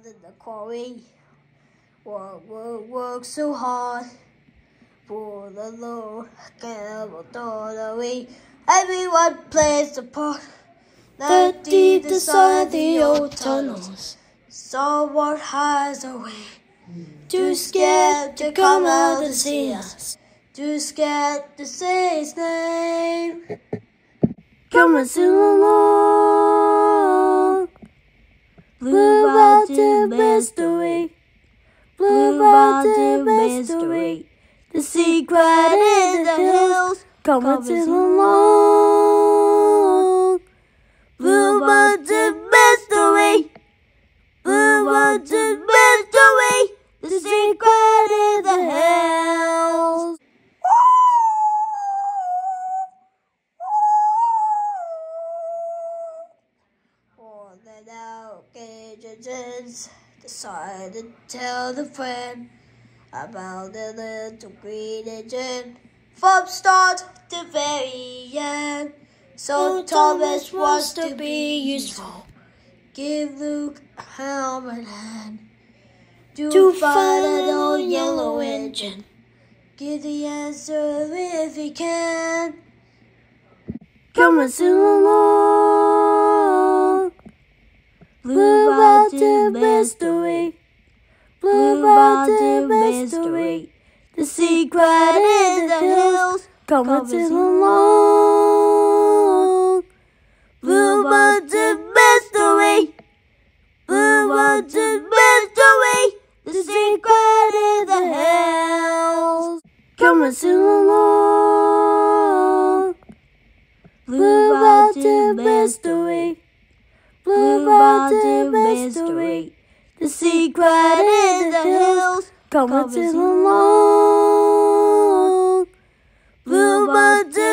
in the quarry. Work so hard for the Lord. Camel on the way. Everyone plays a part. The deep inside the old tunnels. Someone hides away. Too scared to come out and see us. Too scared to say his name. Come and sing along. Blue Mountain Mystery. Blue Mountain Mystery. The secret in the hills. Come and sing along. Blue Mountain Mystery. Blue Mountain Mystery. The secret in the hills. For the now agents decided to tell the friend about the little green engine from start to very end. So Thomas wants to be useful. Give Luke a helmet hand to find an old yellow engine. Give the answer if he can. Come and sing along. Blue Mountain Mystery. Blue Mountain Mystery. The secret in the hills. Come and sing along. Blue Mountain Mystery. Blue Mountain Mystery. The secret in the hills. Come and sing along. Blue Mountain Mystery. Blue Mountain Mystery. The secret in the hills. Come and sing along. Blue Mountain